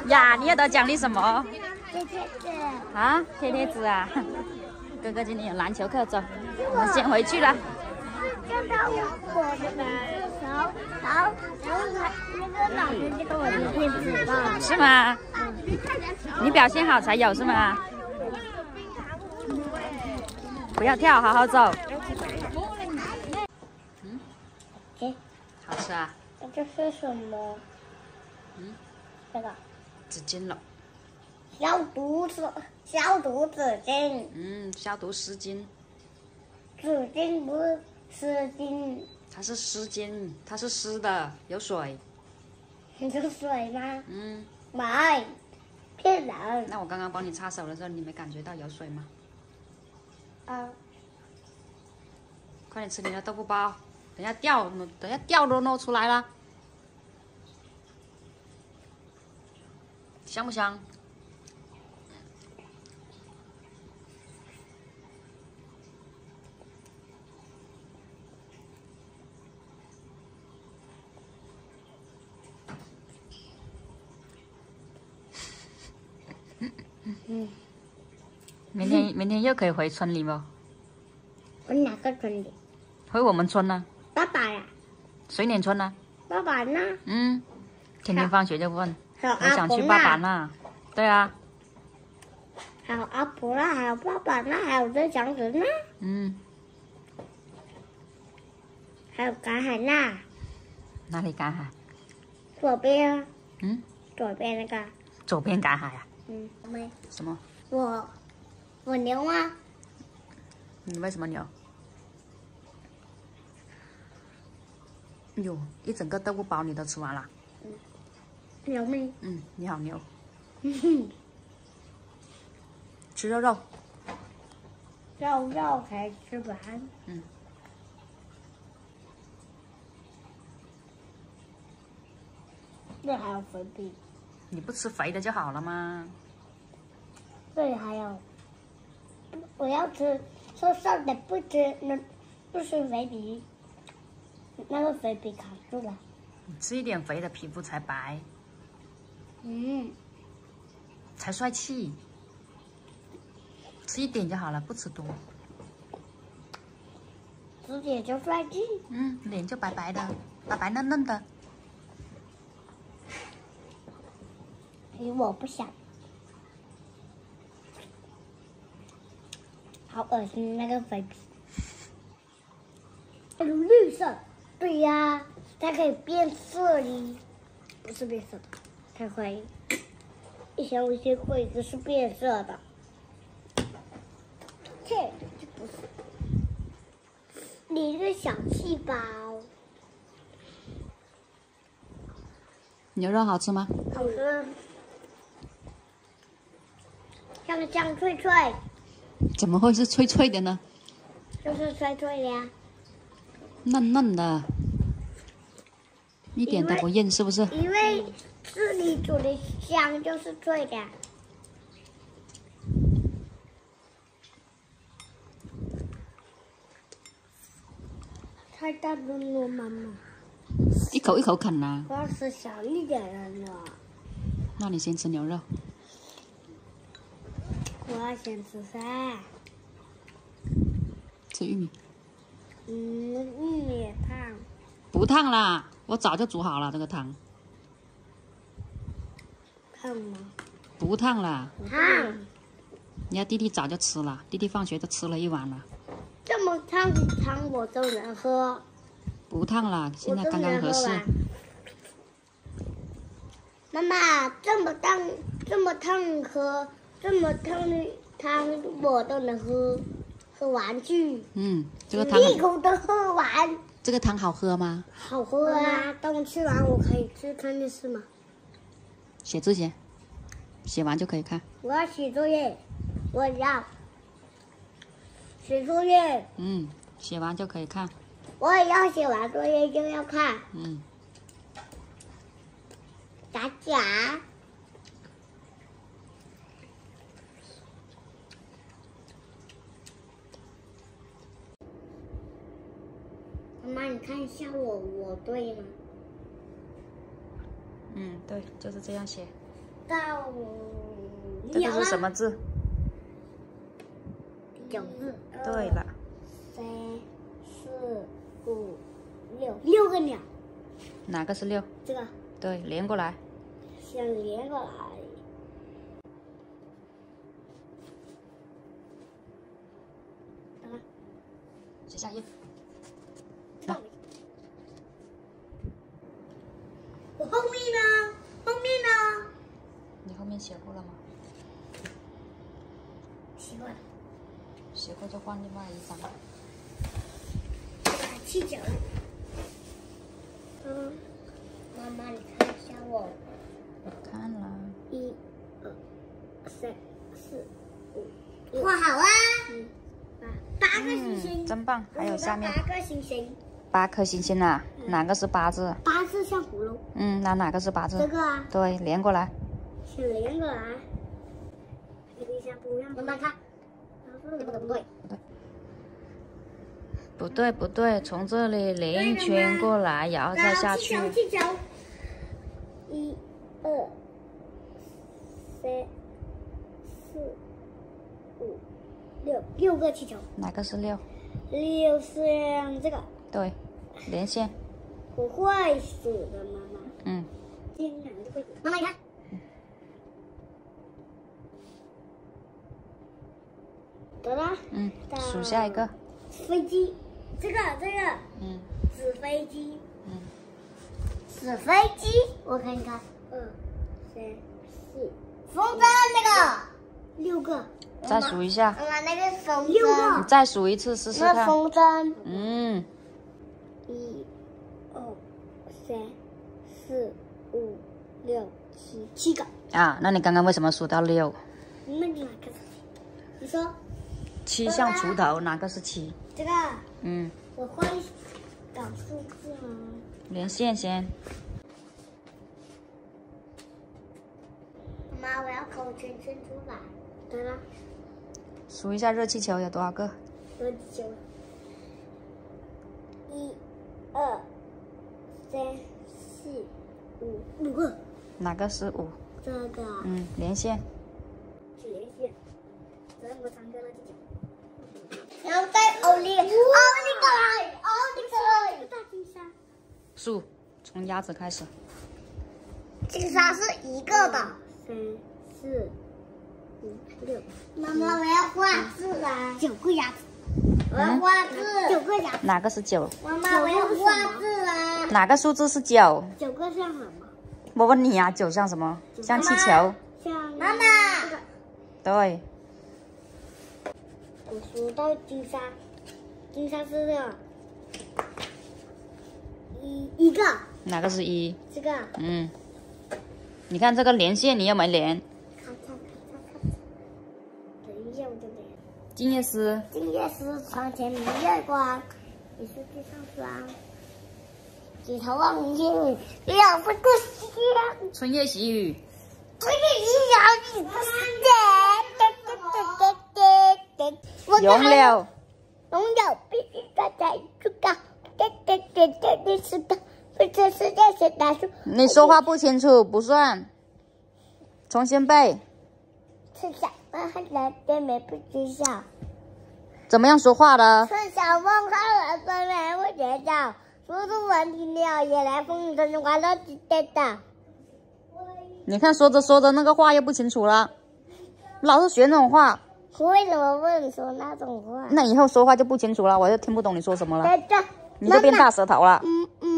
呀，你要得奖励什么？ 贴贴纸。 啊，贴贴纸啊！哥哥今天有篮球课，走，我们先回去了。 看到我的名字然后那个老师就给我贴贴纸了。 是吗？你表现好才有是吗？不要跳，好好走。嗯， 哎， 好吃啊。 这是什么？ 嗯， 这个纸巾了。 消毒纸巾。 嗯，消毒湿巾。 纸巾不是湿巾。 它是湿巾，它是湿的，有水。 有水吗？ 嗯。 没，骗人。 那我刚刚帮你擦手的时候，你没感觉到有水吗？ 啊。 快点吃你的豆腐包，等下掉都弄出来了，香不香？ 嗯。 明天又可以回村里吗？ 回哪个村里？ 回我们村呢？ 爸爸呀。 水碾村呢？ 爸爸呢？ 嗯，天天放学就问， 我想去爸爸那。对啊。 还有阿婆啦，还有爸爸那，还有这祥子呢。 嗯。 还有赶海那。 哪里赶海？ 左边。 嗯。 左边那个。 左边赶海啊？ 嗯。没。 什么？ 我牛啊。 你为什么牛？哟，一整个豆腐包你都吃完了。 嗯。牛没？ 嗯，你好牛。 吃肉肉。 肉才吃完。 嗯。 这还有肥饼。 你不吃肥的就好了吗？ 这里还有，我要吃瘦瘦的，不吃肥皮，那个肥皮卡住了。 你吃一点肥的，皮肤才白。 嗯。 才帅气。吃一点就好了，不吃多。 吃点就帅气。 嗯，脸就白白的，白白嫩嫩的。 我不想。好恶心那个肥皮。那个绿色，对呀，它可以变色的，不是变色，它可以。以前我学过一个是变色的。这不是。你是小气包。 牛肉好吃吗？ 好吃。香脆脆。 怎么会是脆脆的呢？ 就是脆脆的呀。 嫩嫩的，一点都不硬，是不是？ 因为是你煮的香，就是脆的。太大了，妈妈。 一口一口啃呐。 我要吃小一点的呢。 那你先吃牛肉。 我要先吃饭。 吃玉米。 玉米也烫。 不烫啦，我早就煮好了这个汤。 烫吗？ 不烫啦。 烫。 你家弟弟早就吃了，弟弟放学都吃了一碗了。 这么烫的汤我都能喝。 不烫啦，现在刚刚合适。 妈妈，这么烫的汤我都能喝完去。 嗯，这个汤一口都喝完。 这个汤好喝吗？ 好喝啊！等我吃完，我可以去看电视吗？ 写字写，写完就可以看。 我要写作业，我要写作业。 嗯，写完就可以看。 我也要写完作业就要看。 嗯。 假假。妈妈，你看一下我对吗？ 嗯，对，就是这样写。 到这个是什么字 ？9字。 对了。 3、4、5、6个鸟。 哪个是6？ 这个。 对，连过来。 先连过来。 写下1。 我后面呢？后面呢？ 你后面写过了吗？ 写过了。 写过就换另外一张。 气球。妈妈，你看一下我。 我看了。 1、2、3、4、5。画好啊。8个星星。 真棒！还有下面 8个星星。 8颗星星啊？哪个是8字 ？8字像葫芦。 那哪个是8字？ 这个啊。 对，连过来。 先连过来。跟一下不一样。慢慢看。不对。 不对不对，从这里连一圈过来，然后再下去。 气球。1、2、3、4、5、6个气球。哪个是6？6 是这个。对， 连线。 我会数的，妈妈。今天就会数。妈妈，你看。得了。 数下一个。 飞机。这个。纸飞机。纸飞机，我看看。2、3、4。风筝那个。6个。 再数一下。 妈妈，那个风筝。 你再数一次试试看。 那风筝。 1、 2、3、4、5、6、7个。 啊，那你刚刚为什么数到6？ 那个哪个是7？你说。 7像锄头，哪个是7？ 这个。我会搞数字吗？ 连线先。 妈，我要口圈圈出来。得了。 数一下热气球有多少个？ 热气球。1、2、3、4、5个。 哪个是5？ 这个。 连线。 连线。这么长个热气球。然后再奥利过来。大金沙。 数，从鸭子开始。 金沙是一个的。3、4、5、6。妈妈，我要画字啊！9个鸭子。我要画字。9个鸭子。 哪个是9？ 妈妈，我要画字啊！ 哪个数字是9 ？9个像什么？ 我问你啊，9像什么？像气球。 像妈妈。 对。 我数到金沙，金沙是这个。一个。 哪个是1？ 这个。 你看这个连线，你有没连？ 看。等一下我就连。 静夜思。 静夜思，床前明月光，疑是地上霜。举头望明月，两分故乡。 春夜喜雨。 春夜喜雨，不是杨柳。 龙柳必须站在树高，历史高，不知世界是大树。 你说话不清楚，不算。重新背。 吃小饭汉人对美不知晓。 怎么样说话的？ 吃小饭汉人对美不知晓。说出问题了，也来风筝的快乐跌倒。 你看说着说着那个话又不清楚了，老是学那种话。 为什么不能说那种话？ 那以后说话就不清楚了，我就听不懂你说什么了。你就变大舌头了。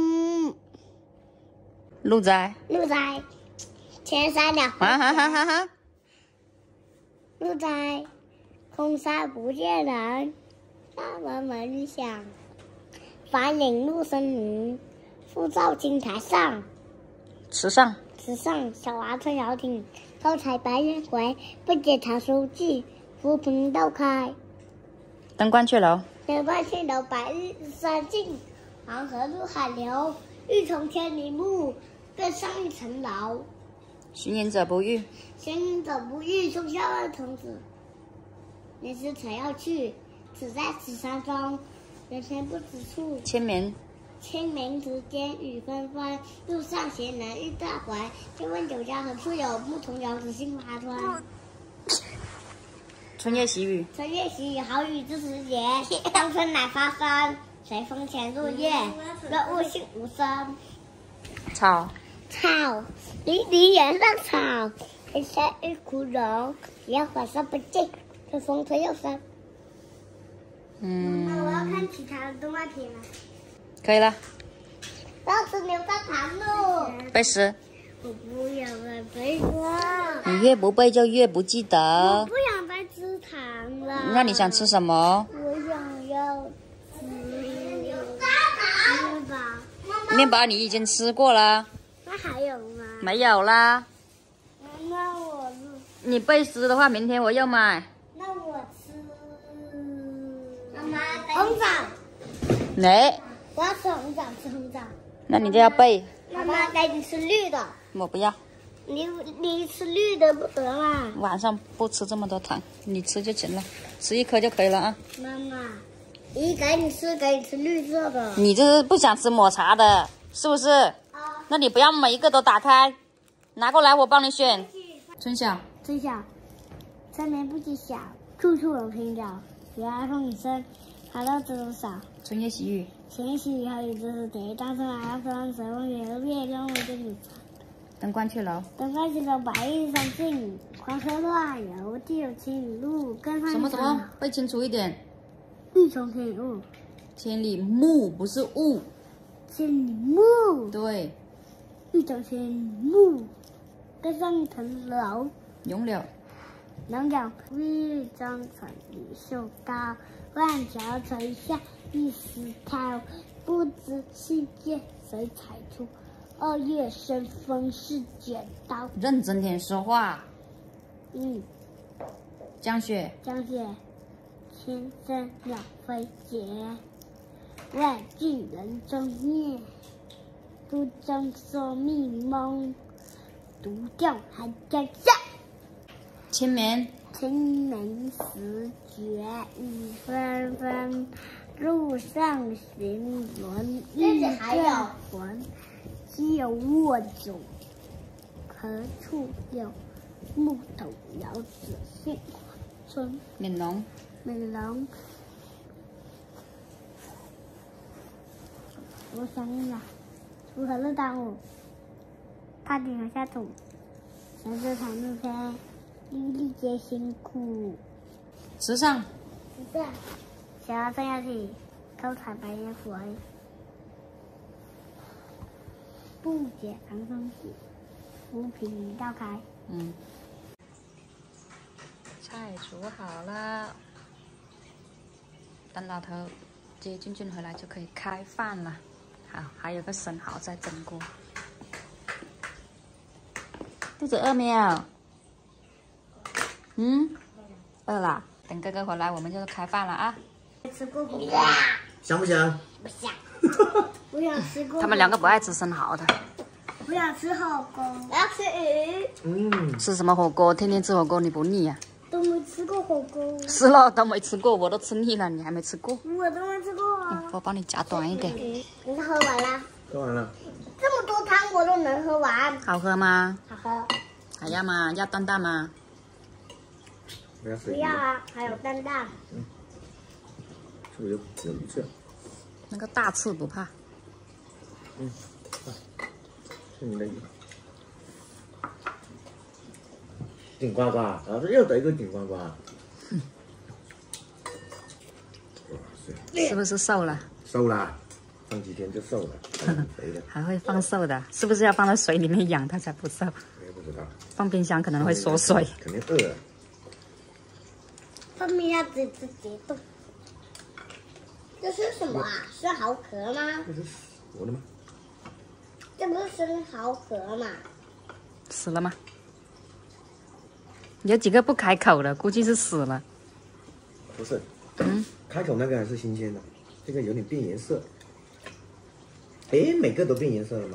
鹿仔。 前3鸟。 哈。 鹿仔，空山不见人，大门响。繁影入森林，复照青苔上。 池上， 小娃吹摇艇，高采白云回，不解茶书记，浮萍豆开。 登鹳雀楼， 白日山尽，黄河入海流。欲从千里目，更上一层楼。 寻隐者不遇， 种下了童子。人时曾要去，只在此山中，人生不知处。 千年清明时节雨纷纷，路上行人欲断魂。请问酒家何处有？牧童遥指杏花村。 春夜喜雨， 春夜喜雨，好雨知时节。当春乃发生，随风潜入夜，润物细无声。 草， 草，离离原上草，天下一枯荣。野火烧不尽，春风吹又生。我要看其他的动画片了。 可以了。 要吃牛轧糖喽。 背诗。 我不要再背了。 你越不背就越不记我得不。想再吃糖了。 那你想吃什么？ 我想要吃面包。 面包你已经吃过了。 那还有吗？ 没有啦。 那我你背诗的话，明天我又买。 那我吃。妈妈，红枣。 哪？ 我要吃红枣，吃红枣。 那你就要背。 妈妈，带你吃绿的。 我不要。 你吃绿的不得啦。 晚上不吃这么多糖，你吃就行了，吃1颗就可以了啊。 妈妈，给你吃绿色的。 你这是不想吃抹茶的，是不是？ 啊。 那你不要每一个都打开，拿过来我帮你选。春晓， 春晓，三年不知晓，处处有平遥。雪儿风雨声，海浪知多少。 春夜喜雨， 春夜喜雨，好雨知时节。当春来了，风随风远，月光为这里。 登鹳雀楼。 登鹳雀楼，白日上进，黄河乱游，地有青雨露。跟上什么？背清楚一点。 欲从千里目。 千里目不是雾。 千里目。 对。 欲从千里目。跟上一层楼。 咏柳。 能讲玉章成李秀高，万条垂下一丝涛。不知世界谁裁出，2月生风是剪刀。 认真点说话。江雪。 江雪，千声鸟飞绝，万句人中灭。书中说密蒙，独钓寒江下。 清明。 清明时节雨纷纷，路上行人欲断魂。昔有卧种，何处有？牧童遥指杏花村。 悯农。 悯农。我想想，锄禾日当午，大地禾下土，人之常绿天，粒粒皆辛苦。 时尚。 小儿生下起，偷采白莲花。不解寒风起，浮萍一道开。 菜煮好了，等老头接俊俊回来就可以开饭了。好，还有个生蚝在蒸锅。肚子饿没有？饿了。等哥哥回来，我们就开饭了啊！ 吃过火锅？ 想不想？ 不想。我想吃过。 他们2个不爱吃生蚝的。 我想吃火锅。我要吃鱼。 吃什么火锅？天天吃火锅你不腻呀？ 都没吃过火锅。 是了，都没吃过，我都吃腻了，你还没吃过？ 我都没吃过啊。 我帮你夹短一点。 你都喝完了？ 喝完了。 这么多汤我都能喝完。 好喝吗？ 好喝。 还要吗？要蛋蛋吗？ 不要啊，还有蛋蛋。 是不是有鱼刺？ 那个大刺不怕。 是你的鱼。顶呱呱，老师又得一个顶呱呱。 是不是瘦了？ 瘦了，放几天就瘦了，肥的。 还会放瘦的，是不是要放在水里面养它才不瘦？ 我也不知道。 放冰箱可能会缩水。 肯定饿了。 放冰箱自己动。这是什么啊？生蚝壳吗？ 这是活的吗？ 这不是生蚝壳吗？ 死了吗？有几个不开口的，估计是死了。 不是。开口那个还是新鲜的，这个有点变颜色。哎，每个都变颜色了吗？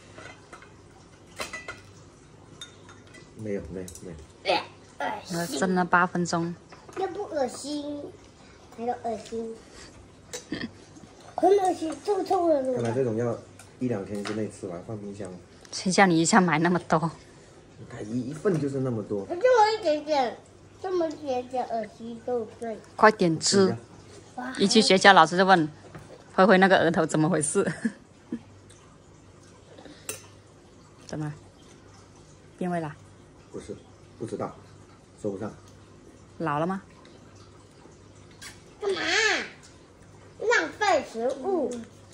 没有。 蒸了8分钟。 又不恶心，还有恶心。 很恶心，臭臭的。 看来这种要1、2天之内吃完，放冰箱。 谁叫你一下买那么多？ 它一份就是那么多。 这么一点点，这么一点点恶心，对不对？ 快点吃！一去学校，老师就问灰灰那个额头怎么回事？怎么变味了？ 不是，不知道，说不上。 老了吗？ 干嘛？浪费食物。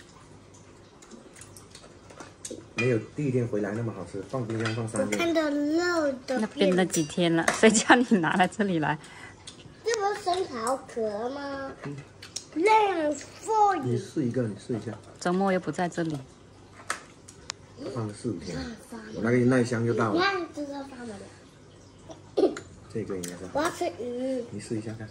没有第一天回来那么好吃，放冰箱放3天。 看到肉的。 那冰了几天了？谁叫你拿来这里来？ 这不是生蚝壳吗？冷for 你试一个，你试一下。 周末又不在这里。 放了4、5天，我那个耐香就到了。 你看，这个放的了。 这个应该是。 我要吃鱼。 你试一下看。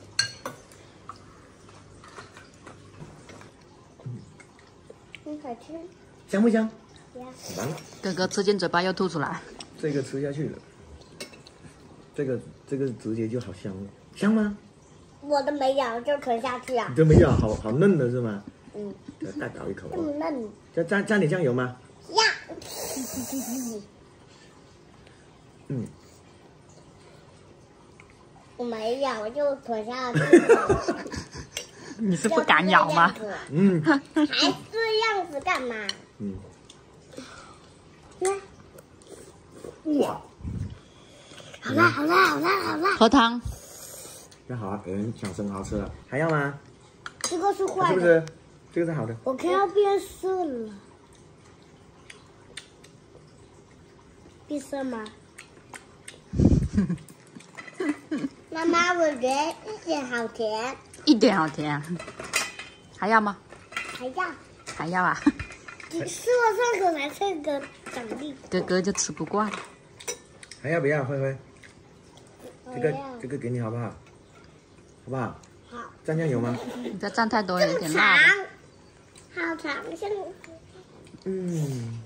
你快吃。 香不香？ 香。 完了， 哥哥吃进嘴巴又吐出来。 这个吃下去了。这个直接就好香了，香吗？ 我的没咬就吞下去啊你。这没咬，好嫩的是吗？ 嗯。 再搞一口这么哦。 嫩。 加点酱油吗？ 呀。 嗯。 我没咬就吞下去。 你是不敢咬吗？ 嗯。 还这样子干嘛？ 嗯。 来。 哇！ 好啦好啦好啦好啦。 喝汤。 那好啊，有人想生蚝吃了，还要吗？ 这个是坏的。 是不是？这个是好的。 我看到变色了。变色吗？妈妈，我觉得一点好甜。 一点好甜啊！还要吗？ 还要。 还要啊？ 吃了上口才是个奖励。 哥哥就吃不惯。 还要不要，灰灰？这要个给你好不好？好不好？ 好。 蘸酱油吗？ 你这蘸太多了，有点长辣的。， 好长，像。 嗯。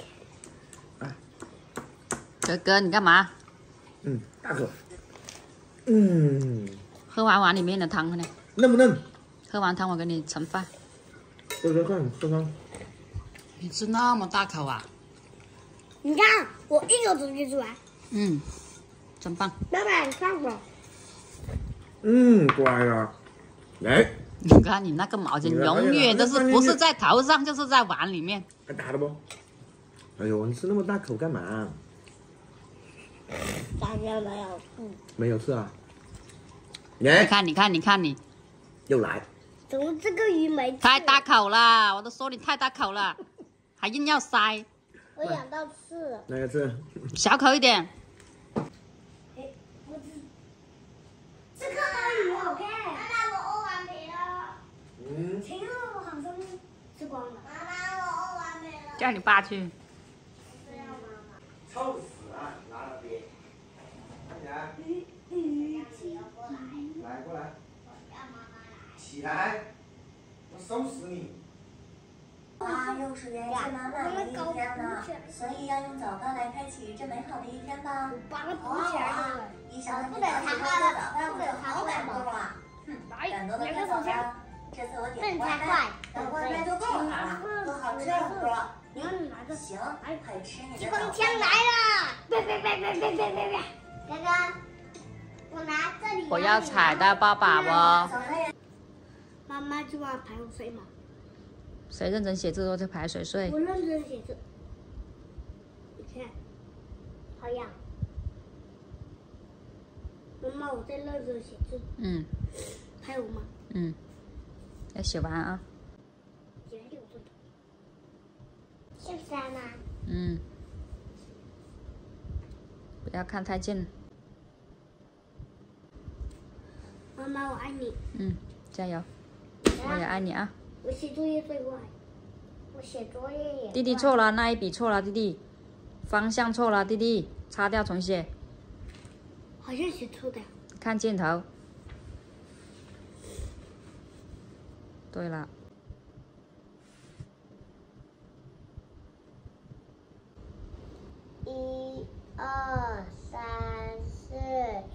哥哥，你干嘛？ 嗯，大口。嗯。 喝完碗里面的汤呢？ 嫩不嫩？ 喝完汤我给你盛饭。 喝看，喝看。 你吃那么大口啊？ 你看，我一口直接出来。 嗯，真棒。 爸爸，你看我。 嗯，乖啊。来。 你看你那个毛巾，永远都是不是在头上，就是在碗里面。 还打了不？哎呦，你吃那么大口干嘛？ 大家没有。 没有吃啊。 你看，你看，你看你。 又来。 怎么这个鱼没吃？ 太大口了，我都说你太大口了，还硬要塞。 我咬到刺了。 那个吃。 小口一点。 这个鱼好看。妈妈，我欧完没了。 嗯。 前面我好像吃光了。妈妈，我欧完没了。 叫你爸去。 臭死了，拿了别。快点。来，过来。起来，我收拾你。 又是元气满满的一天呢，所以要用早饭来开启这美好的一天吧。 把它补起来了。 一想到起床去喝个早饭，我就好感动啊！感动的快走吧！这次我点外卖，等外卖就够了，多好吃呀，哥！ 你看你拿着。 行，快吃你的激早饭。 光枪来了！别！哥哥，我拿这里。 我要踩到爸爸哦。 妈妈今晚排我睡吗？ 谁认真写字都在排水睡。 我认真写字。你看，好痒。妈妈，我在认真写字。 嗯。 拍我吗？ 嗯。要写完啊。 写6分钟。像3吗？ 嗯。不要看太近。 妈妈，我爱你。 嗯，加油！我也爱你啊。 我写作业最快。我写作业也。 弟弟错了，那一笔错了，弟弟，方向错了，弟弟，擦掉重写。 好像写错的。 看镜头。对了。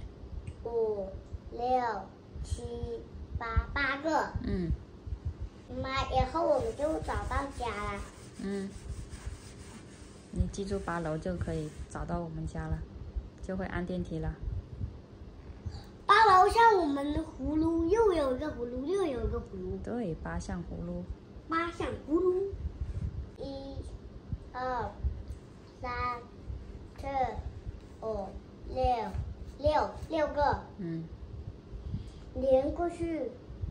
1、2、3、4、5、6、7、8，8个。 嗯。 妈，以后我们就找到家了。 嗯，你记住8楼就可以找到我们家了，就会按电梯了。 8楼像我们的葫芦，又有一个葫芦，又有一个葫芦。 对，8项葫芦。 8项葫芦。1、2、3、4、5、6个。 嗯。 连过去。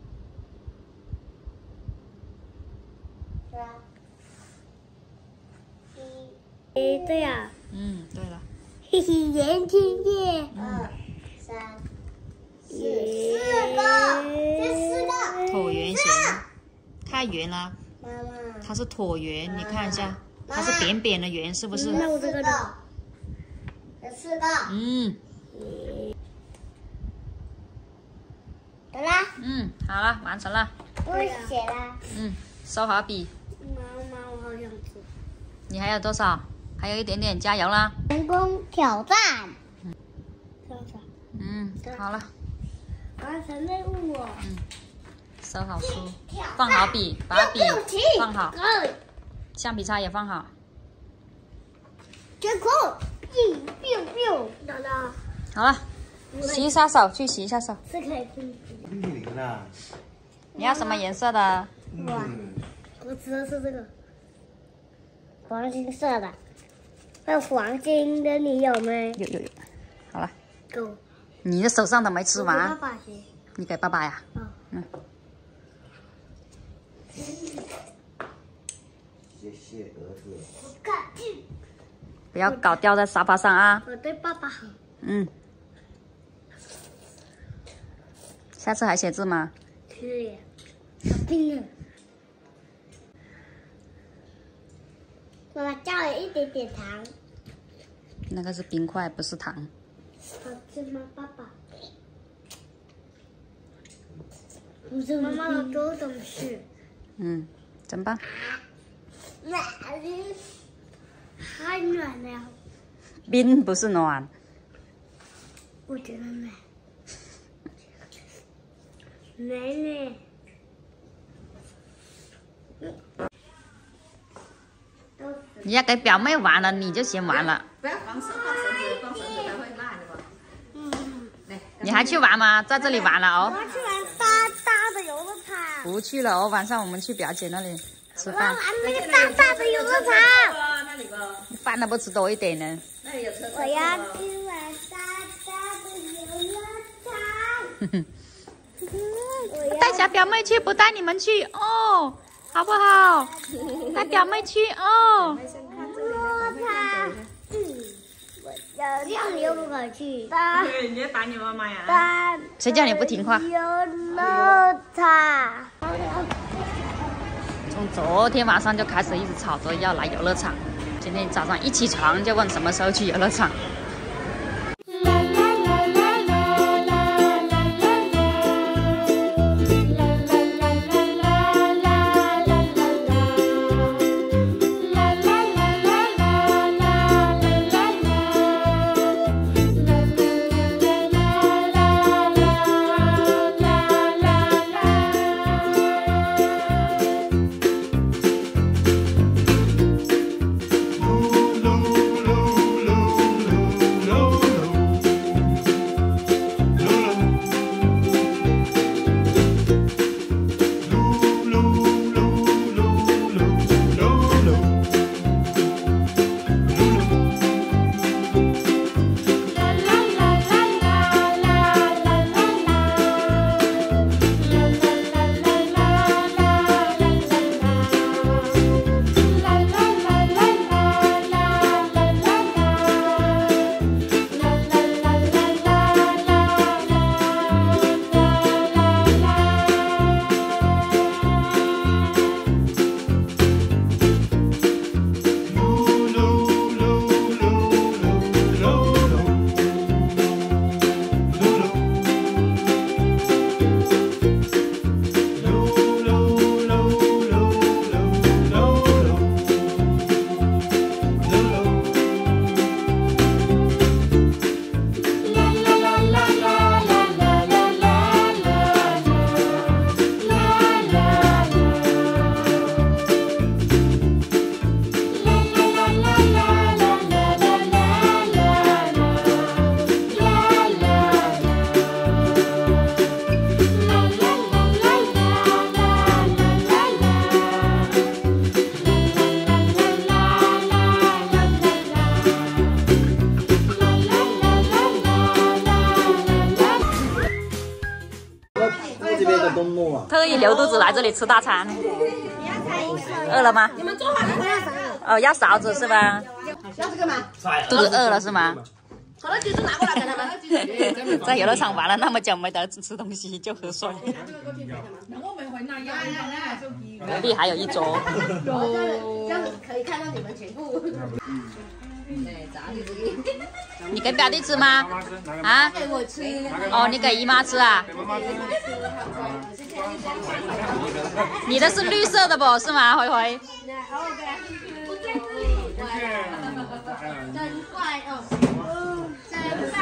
是吧？对呀。 嗯，对了。 嘿嘿，圆天耶。2、3、4个，这4个。 椭圆形，太圆了。 妈妈。 它是椭圆，你看一下，它是扁扁的圆，是不是？ 那我这个呢？有4个。 嗯。 得啦。 嗯，好了，完成了。 我写了。 嗯，收好笔。 妈妈，我好想吃。 你还有多少？还有一点点，加油啦！ 成功挑战。 嗯，好了。 完成任务。 嗯，收好书，放好笔，把笔放好，橡皮擦也放好。 结果，biu，到了。 好了，洗一下手，去洗一下手。 是可以冰冰淇淋啦。 你要什么颜色的？ 我吃的是这个黄金色的，还有黄金的，你有没？ 有。好了。 够。 你的手上都没吃完。 爸爸先。 你给爸爸呀？嗯。 谢谢儿子。 不要搞掉在沙发上啊！ 我对爸爸好。 嗯。下次还写字吗？ 是呀。好冰啊！妈妈加了一点点糖。 那个是冰块，不是糖。 好吃吗，爸爸？妈妈好多东西。 嗯，真棒。 太暖了。 冰不是暖。 我觉得暖。奶。 你要给表妹玩了，你就先玩了。 不要放绳子，它会烂的吧？ 你还去玩吗？在这里玩了哦。 我要去玩大的游乐场。 不去了哦，晚上我们去表姐那里吃饭。 我要玩那个大的游乐场。 那里吧。 饭都不吃多一点呢。 那里有车。 我要去玩大的游乐场。 带小表妹去，不带你们去哦，好不好？带表妹去哦。 这样你又不可去。 对，你要打你妈妈呀？ 谁叫你不听话？ 游乐场。 从昨天晚上就开始一直吵着要来游乐场，今天早上一起床就问什么时候去游乐场。 意留肚子来这里吃大餐。饿了吗？ 你们做好了吗？ 哦，要勺子是吧？ 要这个吗？ 肚子饿了是吗？ 好了，橘子拿过来给他们。 在游乐场玩了那么久，没得吃东西就喝水。隔壁还有一桌。 这样子可以看到你们全部。 你给表弟吃吗？啊？ 给我吃。 哦，你给姨妈吃啊？你的是绿色的不是吗？灰灰。 真快哦！真棒！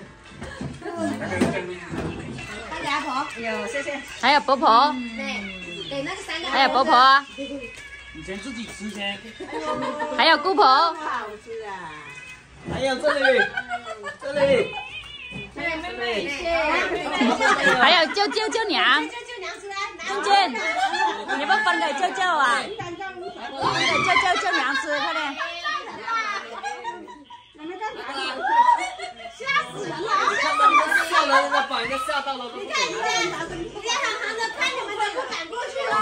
还给阿婆。有，谢谢。 还有婆婆。 给那个3个。 还有婆婆。 你先自己吃先。 还有姑婆。 好吃啊！ 还有这里，这里。 妹， 还有舅舅舅娘。 舅娘吃啊！ 俊俊，你不分给舅舅啊？分给舅舅舅娘吃，快点。 吓死人了！ 吓人了，把人家吓到了。 你看，你在好好的看你们，就不敢过去了。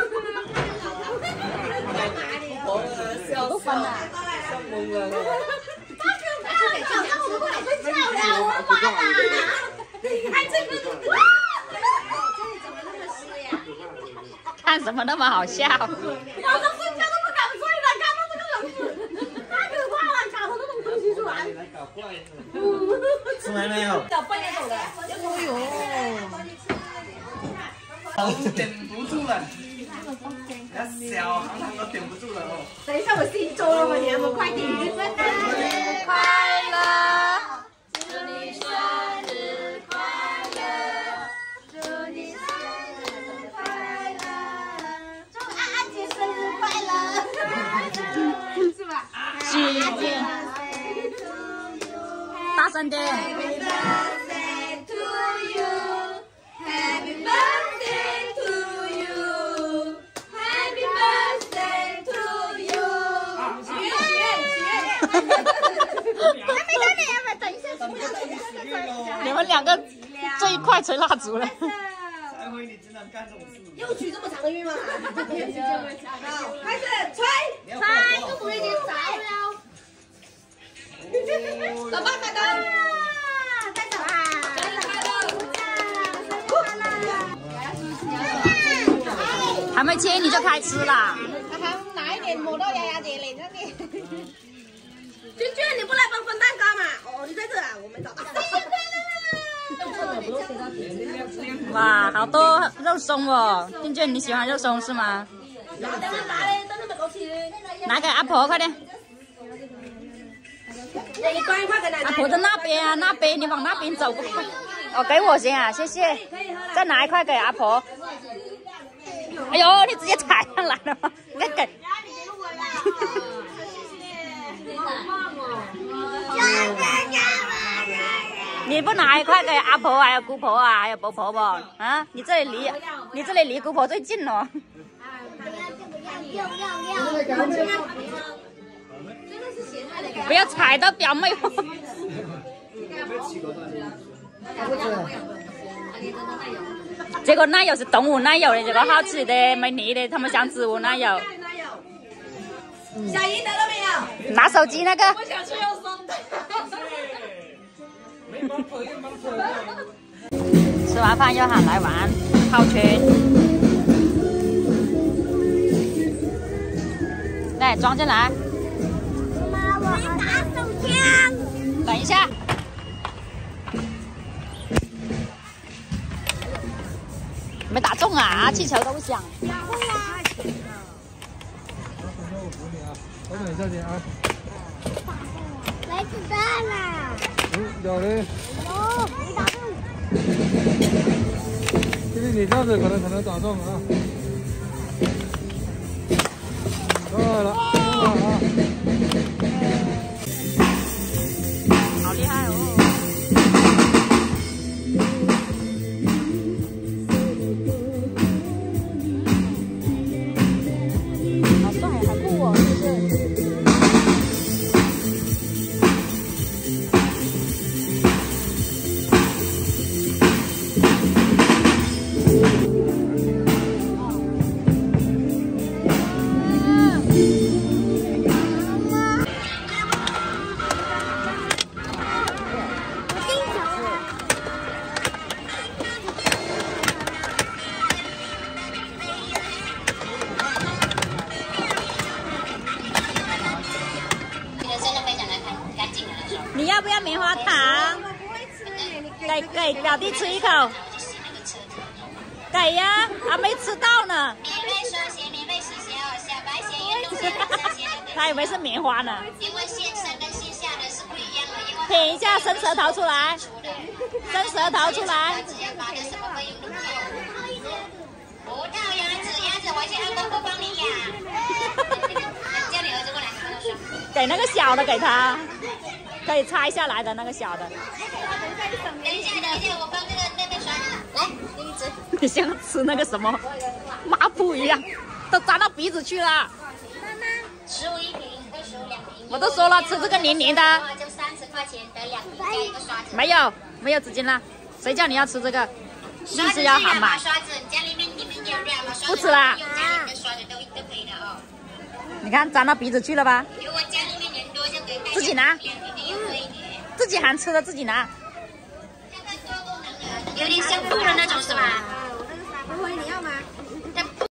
我笑死了，笑懵了。 太可怕了！早上我们不能睡觉了，我的妈呀！哎，这个怎么那么湿呀？ 看什么那么好笑？ 晚上睡觉都不敢睡了，看到这个人太可怕了，搞出那种东西出来。 吃完没有？ 早半夜走的， 点不住了，小行行都点不住了哦。 等一下我新周了吗？你们快点！生日快乐！祝你生日快乐！祝你生日快乐！ 祝安安姐生日快乐！是吧？ 许愿，大声点。 Happy birthday to you, Happy birthday to you. 许愿。还没到你，等一下， 你们两个最快吹蜡烛了。 才会你只能干这种事。 又许这么长的愿吗？开始吹，又不会已经着了。老爸开灯，带走啊！ 还没切你就开吃了。 拿一点抹到丫丫姐脸上面。娟娟，你不来帮分蛋糕嘛？哦，你在这啊，我没找到。 哇，好多肉松哦！俊俊，你喜欢肉松是吗？拿给阿婆，快点。阿婆在那边啊，那边你往那边走不快。哦，给我行啊，谢谢。再拿一块给阿婆。哎呦，你直接踩上来了吗？你给。你不拿一块给阿婆还有姑婆啊，还有婆婆不？啊，你这里离姑婆最近哦。不要踩到表妹。这个奶油是动物奶油的，这个好吃的，没腻的，他们想植物奶油。 小姨得了没有？ 拿手机那个。 我想吃肉松的。 吃完饭又喊来玩套圈。来装进来。 妈，我打手枪。 等一下。没打中啊！气球都不响。 我等一下先啊。 来子弹啦！ 有嘞。 哦，没打中。 弟弟，你这样子可能打中啊。够了，够了啊！ 好厉害哦！好帅，好酷哦，是不是？ 给表弟吃一口。给呀，还没吃到呢。他以为是棉花呢。 因为线上跟线下的是不一样的，因为舔一下，伸舌头出来，伸舌头出来。 只要拔的什么费用都没有。不到鸭子，我去阿公不帮你养。叫你儿子过来，你跟他说。 给那个小的给他，可以拆下来的那个小的。 等一下，我帮这个那边刷。来，给你吃。 你像吃那个什么抹布一样，都粘到鼻子去了。 妈妈 15一瓶，25两瓶。 我都说了，吃这个黏黏的。 就30块钱得2瓶加一个刷子。 没有纸巾了，谁叫你要吃这个？一直要喊买。 刷子，家里面你们有2毛刷子， 不吃啦。 用家里的刷子都可以的哦。 你看粘到鼻子去了吧？ 如果家里面人多就可以。 自己拿。自己喊吃的自己拿。 有点像布的那种是吧？ 不会，你要吗？